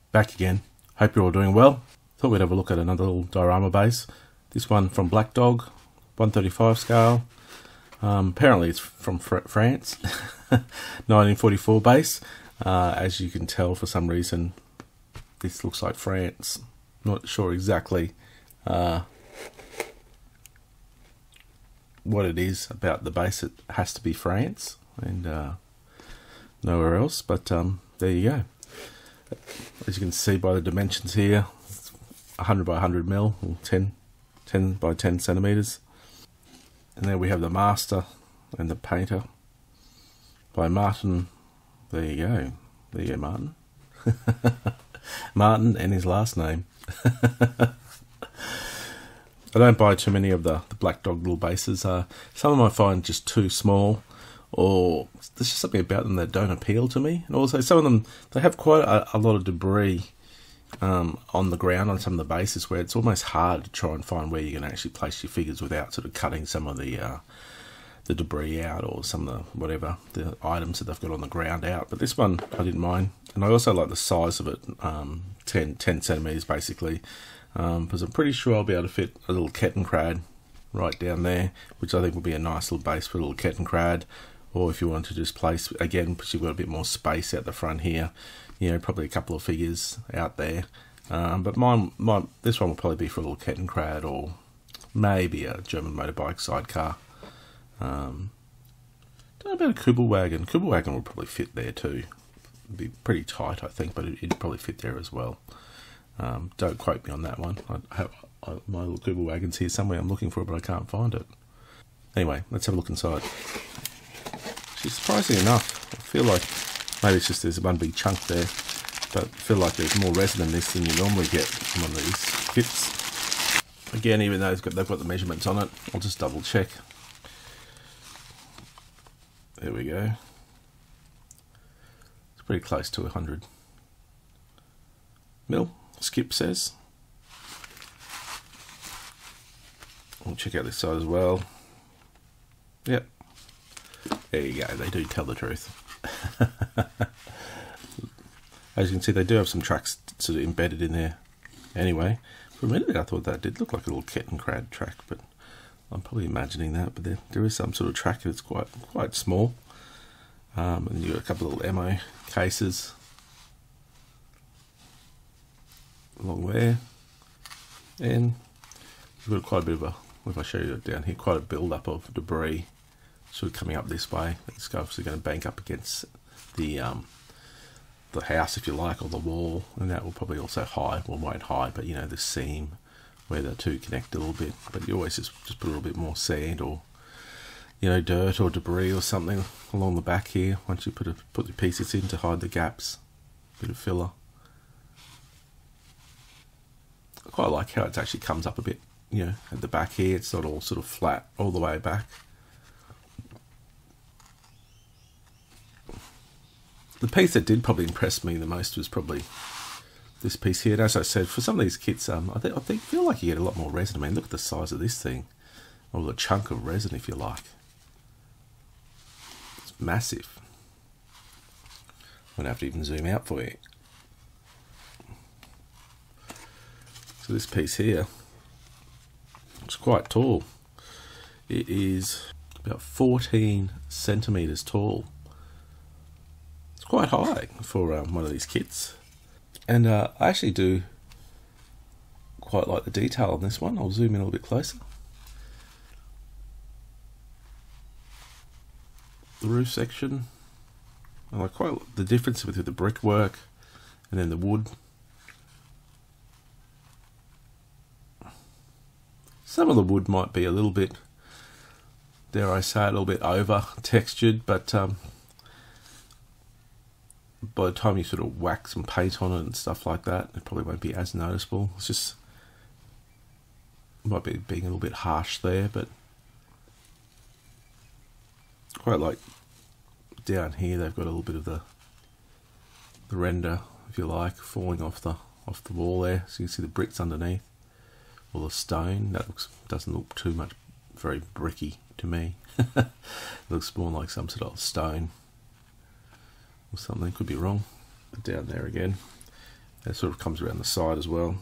Back again. Hope you're all doing well. Thought we'd have a look at another little diorama base. This one from Black Dog, 135 scale. Apparently it's from France, 1944 base. As you can tell, for some reason, this looks like France. Not sure exactly what it is about the base. It has to be France and nowhere else, but there you go. As you can see by the dimensions here, 100 by 100 mil, or 10 by 10 centimeters. And there we have the master and the painter by Martin. There you go. There you go, Martin. Martin and his last name. I don't buy too many of the Black Dog little bases. Some of them I find just too small, or there's just something about them that don't appeal to me. And also some of them, they have quite a lot of debris on the ground on some of the bases, where it's almost hard to try and find where you can actually place your figures without sort of cutting some of the debris out, or some of the whatever the items that they've got on the ground out. But this one I didn't mind, and I also like the size of it, 10 centimeters basically, because I'm pretty sure I'll be able to fit a little Kettenkrad right down there, which I think would be a nice little base for a little Kettenkrad. Or if you want to just place, again, because you've got a bit more space out the front here, you know, probably a couple of figures out there. But this one will probably be for a little Kettenkrad, or maybe a German motorbike sidecar. Don't know about a Kubelwagen. Kubelwagen will probably fit there too. It'd be pretty tight, I think, but it'd probably fit there as well. Don't quote me on that one. I have my little Kubelwagen's here somewhere. I'm looking for it, but I can't find it. Anyway, let's have a look inside. Surprisingly enough, I feel like maybe it's just there's one big chunk there, but I feel like there's more resin in this than you normally get from one of these kits. Again, even though they've got the measurements on it, I'll just double check. There we go. It's pretty close to 100 mil, Skip says. We'll check out this side as well. Yep. There you go, they do tell the truth. As you can see, they do have some tracks sort of embedded in there. Anyway, for a minute I thought that did look like a little Kettenkrad track, but I'm probably imagining that. But there is some sort of track that's quite small. And you've got a couple of little ammo cases along there. And you've got quite a bit of a, if I show you down here, quite a build-up of debris sort of coming up this way. It's obviously going to bank up against the house, if you like, or the wall, and that will probably also hide, well, won't hide, but you know, the seam where the two connect a little bit. But you always just put a little bit more sand, or you know, dirt or debris or something along the back here once you put the pieces in to hide the gaps. Bit of filler. I quite like how it actually comes up a bit, you know, at the back here. It's not all sort of flat all the way back. The piece that did probably impress me the most was probably this piece here. And as I said, for some of these kits, I feel like you get a lot more resin. I mean, look at the size of this thing, or the chunk of resin, if you like. It's massive. I'm gonna have to even zoom out for you. So this piece here, it's quite tall. It is about 14 centimeters tall. Quite high for one of these kits, and I actually do quite like the detail on this one. I'll zoom in a little bit closer. The roof section, I like quite the difference with the brickwork and then the wood. Some of the wood might be a little bit, dare I say, a little bit over textured, but by the time you sort of wax some paint on it and stuff like that, it probably won't be as noticeable. It's just, might be being a little bit harsh there, but quite like down here they've got a little bit of the render, if you like, falling off the wall there. So you can see the bricks underneath, or the stone. That doesn't look too much very bricky to me. It looks more like some sort of stone or something, could be wrong. But down there again, It sort of comes around the side as well.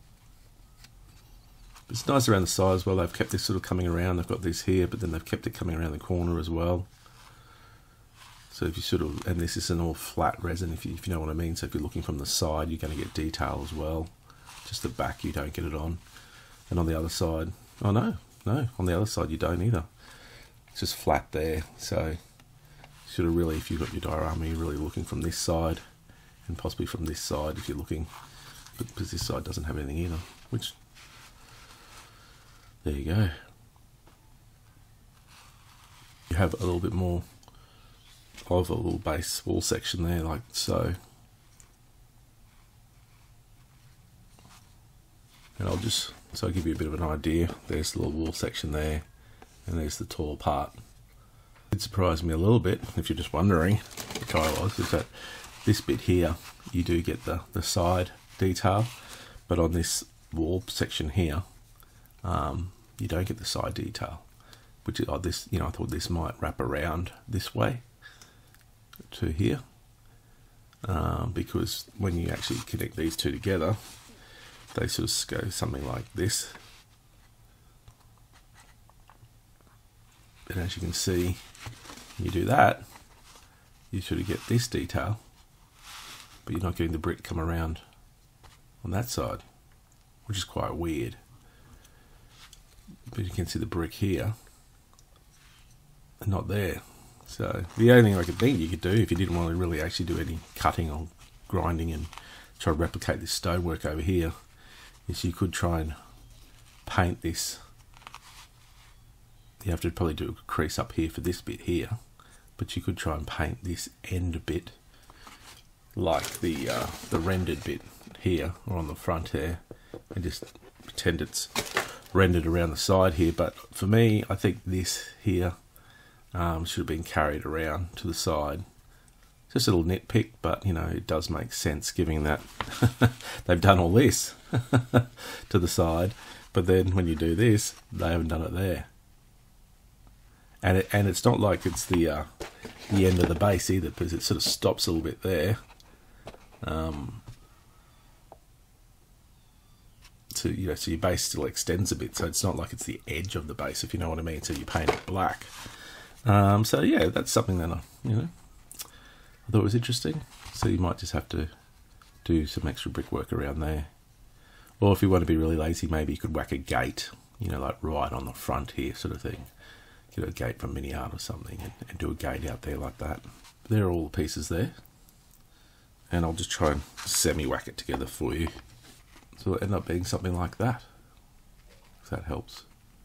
It's nice around the side as well. They've kept this sort of coming around. They've got this here, but then they've kept it coming around the corner as well. So if you sort of, and this is an all flat resin, if you know what I mean. So if you're looking from the side, you're going to get detail as well. Just the back, you don't get it on. And on the other side, oh no, on the other side you don't either. It's just flat there. So sort of really, if you've got your diorama, you're really looking from this side, and possibly from this side if you're looking, but because this side doesn't have anything either, which, there you go. You have a little bit more of a little base wall section there, like so. And I'll just, so I'll give you a bit of an idea. There's the little wall section there, and there's the tall part. It surprised me a little bit, if you're just wondering, which I was, is that this bit here, you do get the side detail, but on this wall section here, you don't get the side detail, which is this. You know, I thought this might wrap around this way to here, because when you actually connect these two together, they sort of go something like this. And as you can see, when you do that, you sort of get this detail, but you're not getting the brick come around on that side, which is quite weird. But you can see the brick here and not there. So the only thing I could think you could do, if you didn't want to really actually do any cutting or grinding and try to replicate this stonework over here, is you could try and paint this. You have to probably do a crease up here for this bit here, but you could try and paint this end bit like the rendered bit here, or on the front here, and just pretend it's rendered around the side here. But for me, I think this here should have been carried around to the side. Just a little nitpick, but you know, it does make sense given that they've done all this to the side, but then when you do this, they haven't done it there. And it's not like it's the end of the base either, because it sort of stops a little bit there. So you know, so your base still extends a bit, so it's not like it's the edge of the base, if you know what I mean. So you paint it black. So yeah, that's something that I thought was interesting. So you might just have to do some extra brickwork around there, or if you want to be really lazy, maybe you could whack a gate, you know, like right on the front here, sort of thing. Get a gate from Mini Art or something, and do a gate out there like that. There are all the pieces there, and I'll just try and semi-whack it together for you, so it'll end up being something like that, if that helps.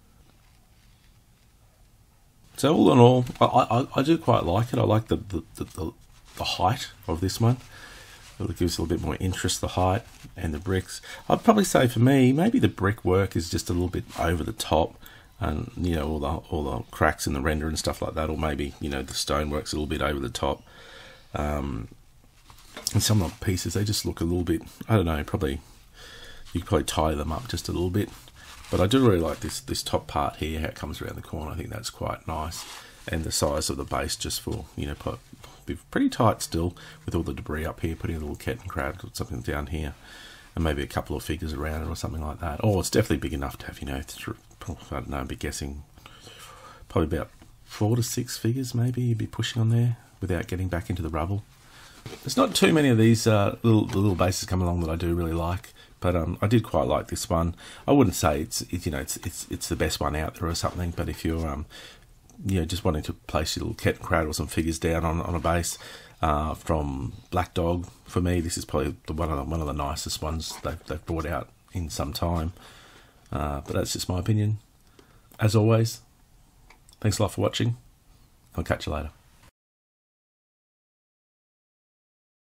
So all in all, I do quite like it. I like the height of this one. It gives a little bit more interest, the height and the bricks. I'd probably say for me, maybe the brickwork is just a little bit over the top. And you know, all the cracks in the render and stuff like that, or maybe, you know, the stonework's a little bit over the top. And some of the pieces, they just look a little bit, I don't know, probably you could probably tie them up just a little bit. But I do really like this top part here, how it comes around the corner. I think that's quite nice, and the size of the base, just for, you know, be pretty tight still with all the debris up here. Putting a little cat and crab or something down here, and maybe a couple of figures around it or something like that. Oh, it's definitely big enough to have, you know, I don't know, I'd be guessing probably about 4 to 6 figures maybe you'd be pushing on there without getting back into the rubble. There's not too many of these little bases come along that I do really like, but I did quite like this one. I wouldn't say it's the best one out there or something, but if you're you know, just wanting to place your little cat and crowd or some figures down on a base from Black Dog, for me this is probably one of the nicest ones they've brought out in some time. But that's just my opinion. As always, thanks a lot for watching. I'll catch you later.